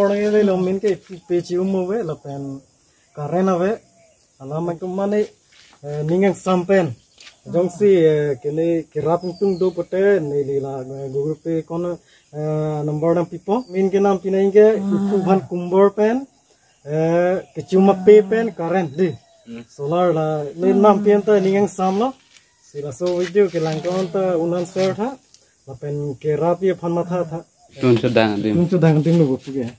morning đây là mình cái pe chiu mua về Lapen karena về alam itu mana ning sampen Jongsi cái này cái rap tung do pote này là Google Pay con number năm people mình cái nam pinai cái phan kumbor pen cái cuma pay pen karen đi solar là lên nam pin ta ning sam lo sila so video cái lang con ta unan share tha Lapen cái rap ye phan matha tha Tun sedang tim lu buku ya.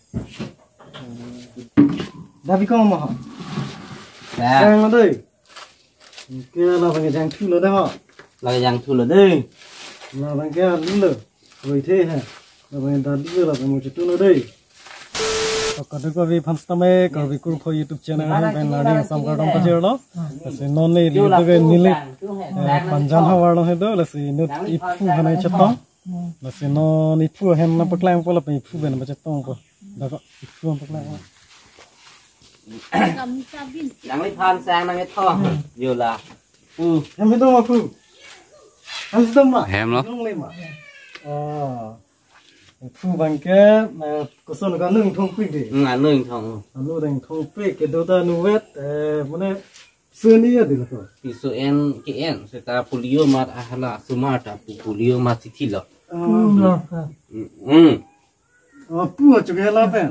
Tapi kau mau? Yang mana deh? Kia là bằng yang thu lửa đấy họ. Là yang thu lửa đây. Là bằng kia lửa, rồi thế hả? Là bằng ta lửa là bằng một chút lửa đây. Còn được cái phần tame, còn cái group YouTube channel này bên là đi xong cái đồng bát chơi đó. Là sẽ non này liu cái nilip, Panjan hawar nó hết đó là sẽ nút ephu này chất tông. Là sẽ nó ephu ahem nó bật lang po là phải ephu bên nó chất tông po. Đó có ephu bật lang. Đang lấy phan sang đang cái thò, nhiều là. Em biết đâu mà phu. Em biết mà. Hem đó. Phu bằng cái có số nó có nương thông quy đi. Nương thông. Nương thành thông quy cái đồ ta anuvet, muốn này xưa ní gì là thôi. Thì số cái sẽ ta polio mà là smart polio mà thì thịt lắm. Phu ở chỗ cái Lapen.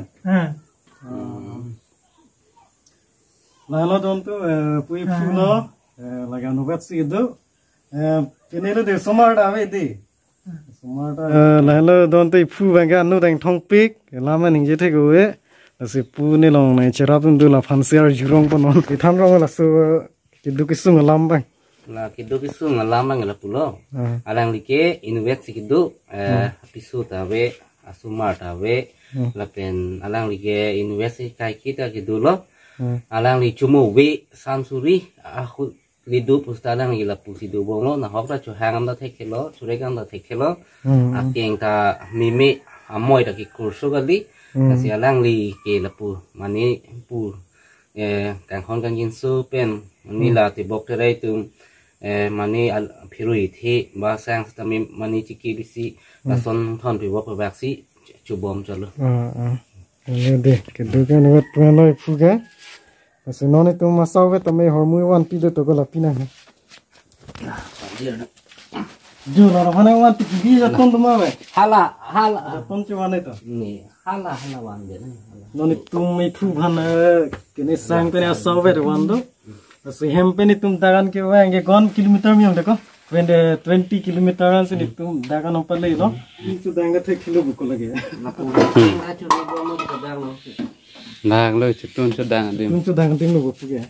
Là nó đón tu phu phu nó là cái anuvet gì đó. Cái này là để smart à vậy đi. Là nó đón tu phu bằng cái nương thành thông quy, làm mà những cái thế của ấy. Là sự phu này lòng này chỉ ra tu là phán xer jurong pun non. Cái tham rong là số cái đôi cái sung làm bằng. Là cái đôi cái sung làm bằng là polo. Alang like anuvet cái đôi pisu ta về smart ta về Lapen alang like anuvet cái kita cái đôi lo. Alang li cuma we samsuri aku lidu pustalang li la pusi dobom lo na hokra cho hangam da theke lo suregang da theke lo akeng ta mimi amoy da ki kurso gali kasi alang li ke la pu mani pu kang hon kang jinso pen mani la ti bok tere tum mani phirui thi ba sang tami mani chiki bisi ason thon pi bok vaksi chubom chalo Đây cái đôi cái nó vừa nói phu cái. Sẽ nói này tôi mà sau với tầm mấy hồi mới quan pi được tôi có là pi này. Giờ là hôm nay quan pi gì ra tôn tôi mà vậy? Hala Tôn cho quan này thôi. Nè hala quan vậy này. Nó này tôi mấy phu han cái này sang cái này sau với rồi quan đó. Sẽ hem bên này tôi dagan cái vang cái con kilometer miếng đấy có. When the 20 kilometers ini tu dagan apa lagi lo? Itu dagan tak kilo buku lagi. Đang lời chụp tuôn cho đang đi. Tuôn cho đang tim lo buku ya.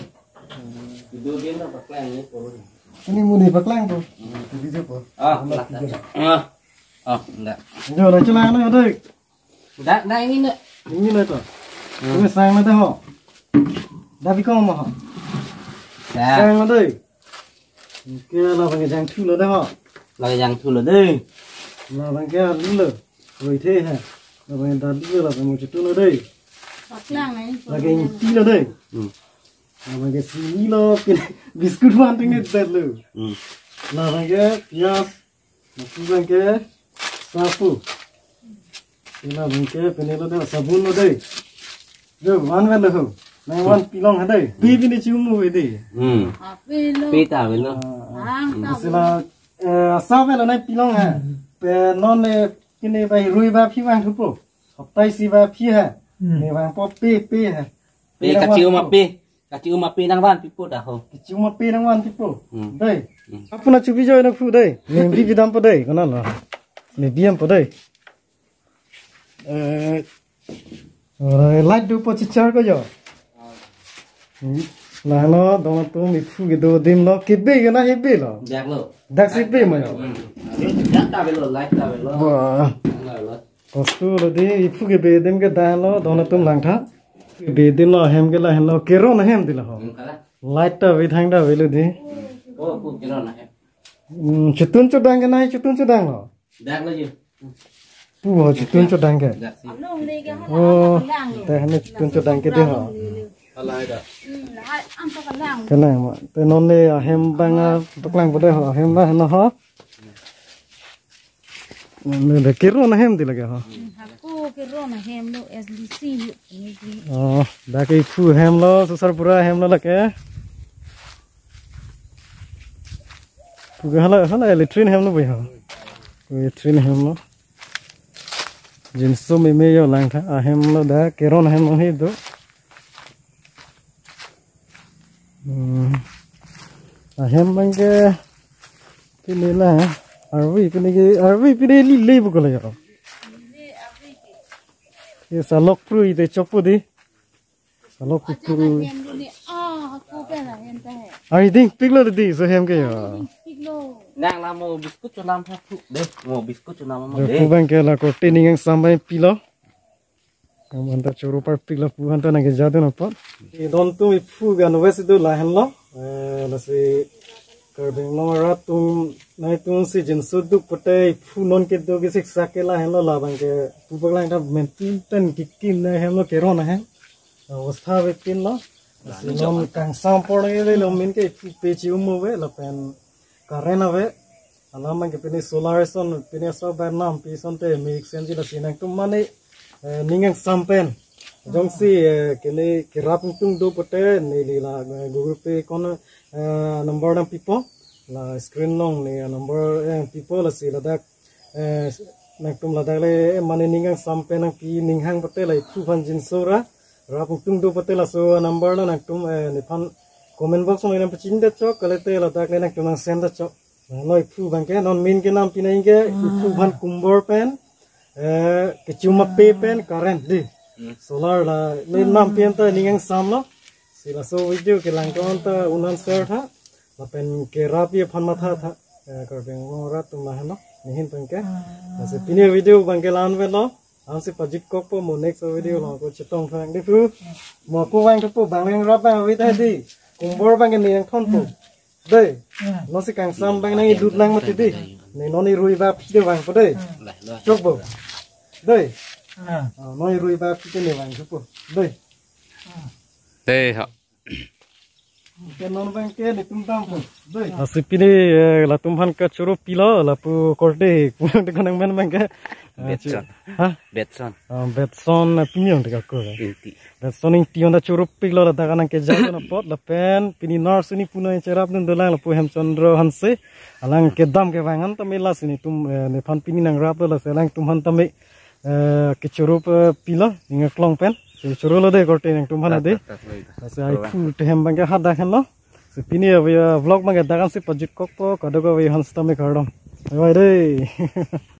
Ini mau di paklang tu. Di siapa? Enggak. Jauh dah celah ni ada. Dah ini nak. Ini lah tu. Kau sayang lah tu ho. Dah bikau mah. Sayang lah tu. Kia là bằng cái giang thu lửa đấy họ. Là cái giang thu lửa đây. Là bằng cái lửa rồi thế hả? Là bằng ta lửa là bằng một chút lửa đây. Là cái tí lửa đây. Là bằng cái xí lo cái biscuit hoàn thành cái đẹp lửa. Là bằng cái piaz. Là bằng cái sapu. Là bằng cái bên này là sabun lửa đây. Rồi hoàn về lửa không? Này hoàn pilong ở đây. Pi bên này chịu mua về đi. Pi ta về luôn. Sẽ là sao vậy là này pilong hả? Non này cái này phải ruồi vào phi vàng thục bộ. Học tay xì vào phi hả? Này vàng po pe hả? Pi cả chiu mà pi đang van pi po đã không? Cái chiu mà pe đang van pi po. Đây. Apa nak cubi join aku đây? Mình đi vidam po đây, con là. Mình diam po đây. Rồi light du po chichar ko jo. Là nó đó tôi mình phu cái đồ đêm nó cái bê cái nó hết bê rồi. Đặc sĩ bê mà rồi. Ta về rồi lại ta về rồi. Wow. Có số rồi đi phu cái bê đêm cái đàn nó đó là tôi làm thắt. Cái bê đêm nó hem cái là hem nó kêu nó hem thì là họ. Light ta về thang ta về rồi đi. Phu kêu nó hem. Chutun cho đàn cái này chutun cho đàn rồi. Đàn là gì? Phu họ chutun cho đàn cái. Tại hắn chutun cho đàn cái đấy họ. Cái này mà tôi nói này hem bang bác lang vào đây họ hem bang nó hết. Nên để kéo nó hem thì là cái họ. cái ron là hem lo SDC đã cái phu hem lo susar pura hem lo là cái phu cái hala electric hem lo bây giờ electric hem lo jinso meme yo lang tha ahem lo da cái ron hem lo hi do ahem bang cái này là arvi cái này li bu ko la yo ये salok pru ite chopu di salok pru ai ding piglo di so hem ke yo đang làm một biscuit cho làm phát phụ đấy một biscuit cho làm một đấy phu ke la ko training ang sambai pilo am ta choro par piglo pu han ta na ke jadu na pot e don tu phu ga no wesi do la hen lo la se KARBI no ra tum nai tum si jinso du pote phu non ke do ke sik sakela hen lo la bang ke pu baglang ta men tin tan kikin na hen lo ke ron hen avastha ve tin lo si non kang sam por le lo min ke pe chi um ve la pen karena ve ala mang ke pini solar son pini so ba nam pi son te mix sen ji la sinang tum mane ning sampen Jongsi kene kirap tung do pote ni la Google Pay kon number ng people la screen long ni number people la sila dak nagtum la dak le mane ningang sampe nang pi ninghang pote la tu fan jinso ra rap tung do pote la so number la nagtum ni fan comment box mo nang pachin da chok kale te la dak le nagtum nang send da chok noi pu bang ke non min ke nam pinai ke pu fan kumbor pen ke chuma pe pen current di solar la lên nam pian ta ningang sam lo sila so video ke lang kon ta unan share tha Lapen ke rapi aphan matha tha KARBI no ra tu ma no nihin tang ke ase pini video bangkelan ve lo ang se pajik kok po mo next video lo ko chitong phang de pu mo pu wang tu pu bang rap bang vi ta di kumbor bang ke niang thon pu de no se kang sam bang nang dut lang mati di ne no ni rui ba de wang po de chok bo de no ni rui ba pi ne wang pu de tê hả cái non bang ke ni tum tam pun doi asipini la tumhan ka choro pilo la pu korte de kanang men bang ke betson ha betson betson pinion de ka ko betson in tion da choro pilo la da kanang ke ja na pot la pen pini nurse ni puno cherap dun dolang la pu hem chandra hanse alang ke dam ke wangan ta mela sini tum ne phan pini nang rap la selang tumhan ta me ke choro pilo ninga klong pen choro lo de korte nang tumhan de ase ai pu te hem bang ke hada khan lo se pini vlog bang ke dagan se pajik kok po kadogo we hans ta me kardom bye bye de